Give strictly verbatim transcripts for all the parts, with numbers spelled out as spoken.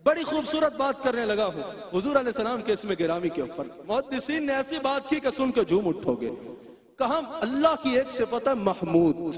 بڑی خوبصورت بات کرنے لگا ہوں حضور علیہ السلام کے اسم گرامی کے اوپر. محدثین نے ایسی بات کی کہ سن کے جھوم اٹھو گے. کہا اللہ کی ایک صفت ہے محمود،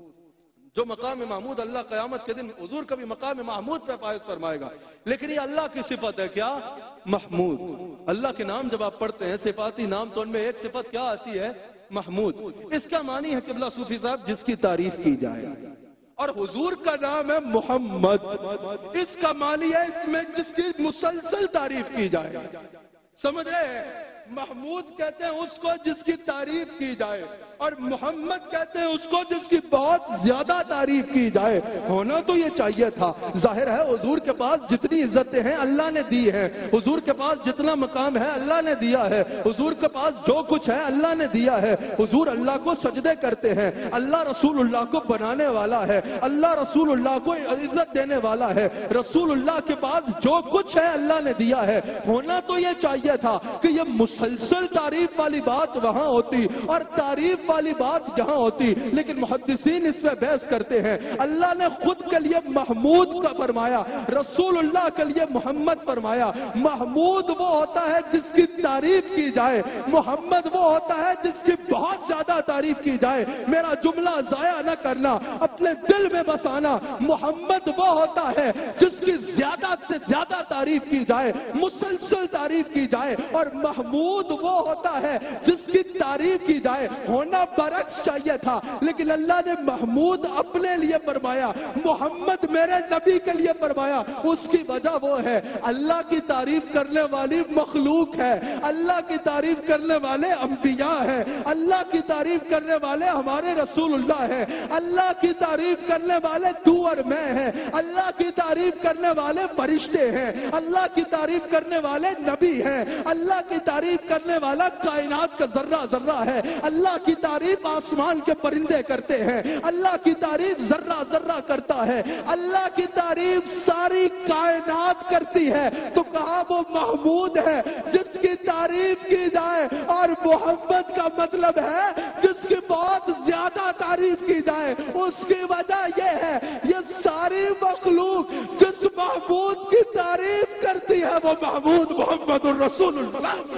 جو مقام محمود اللہ قیامت کے دن حضور کبھی مقام محمود پہ فائز فرمائے گا، لیکن یہ اللہ کی صفت ہے کیا؟ محمود. اللہ کے نام جب آپ پڑھتے ہیں صفاتی نام تو ان میں ایک صفت کیا آتی ہے؟ محمود. اس کا معنی ہے قبلہ صوفی صاحب جس کی تعریف کی جائے، اور حضور کا نام ہے محمد، اس کا معنی ہے اس میں جس کی مسلسل تعریف کی جائے. سمجھ رہے ہیں؟ محمود کہتے ہیں اس کو جس کی تعریف کی جائے، اور محمد کہتے ہیں اس کو جس کی بہت زیادہ تعریف کی جائے. ہونا تو یہ چاہیے تھا. ظاہر ہے حضور کے پاس جتنی عزتیں ہیں اللہ نے دی ہیں، حضور کے پاس جتنا مقام ہے اللہ نے دیا ہے، حضور کے پاس جو کچھ ہے اللہ نے دیا ہے. حضور اللہ کو سجدے کرتے ہیں، اللہ رسول اللہ کو بنانے والا ہے، اللہ رسول اللہ کو عزت دینے والا ہے. رسول اللہ کے پاس جو کچھ ہے اللہ نے دیا ہے. ہونا تو یہ چاہیے تھا کہ یہ مسلسل تعریف والی بات وہاں ہوتی اور تعریف والی بات یہاں ہوتی، لیکن محدثین اس میں بحث کرتے ہیں. اللہ نے خود کے لیے محمود کا فرمایا، رسول اللہ کے لیے محمد فرمایا. محمود وہ ہوتا ہے جس کی تعریف کی جائے، محمد وہ ہوتا ہے جس کی بہت زیادہ تعریف کی جائے. میرا جملہ ضائع نہ کرنا، اپنے دل میں بسانا. محمد وہ ہوتا ہے جس کی زیادہ سے زیادہ تعریف کی جائے، مسلسل تعریف کی جائے، اور محمود وہ ہوتا ہے جس کی تعریف کی جائے. ہونا برعکس چاہیے تھا، لیکن اللہ نے محمود اپنے لیے فرمایا، محمد میرے نبی کے لیے فرمایا. اس کی وجہ وہ ہے اللہ کی تعریف کرنے والی مخلوق ہے، اللہ کی تعریف کرنے والے انبیاء ہیں، اللہ کی تعریف کرنے والے ہمارے رسول اللہ ہیں، اللہ کی تعریف کرنے والے تو اور میں ہیں، اللہ کی تعریف کرنے والے فرشتے ہیں، اللہ کی تعریف کرنے والے نبی ہیں، اللہ کی تعریف کرنے والا کائنات کا ذرہ ذرہ ہے، اللہ کی تعریف آسمان کے پرندے کرتے ہیں، اللہ کی تعریف ذرہ ذرہ کرتا ہے، اللہ کی تعریف ساری کائنات کرتی ہے. تو کہا وہ محمود ہے جس کی تعریف کی جائے، اور محمد کا مطلب ہے جس کی بہت زیادہ تعریف کی جائے. اس کی وجہ یہ ہے یہ ساری مخلوق جس محمود کی تعریف کرتی ہے وہ محمود محمد الرسول اللہ،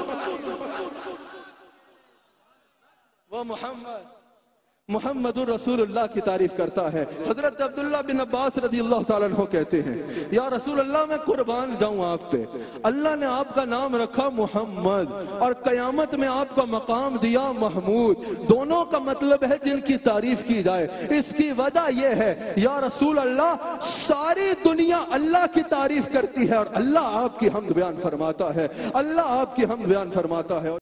وہ محمد محمد الرسول اللہ کی تعریف کرتا ہے. حضرت عبداللہ بن عباس رضی اللہ تعالیٰ عنہ کہتے ہیں یا رسول اللہ میں قربان جاؤں آپ پہ، اللہ نے آپ کا نام رکھا محمد اور قیامت میں آپ کا مقام دیا محمود. دونوں کا مطلب ہے جن کی تعریف کی جائے. اس کی وجہ یہ ہے یا رسول اللہ ساری دنیا اللہ کی تعریف کرتی ہے اور اللہ آپ کی حمد بیان فرماتا ہے، اللہ آپ کی حمد بیان فرماتا ہے.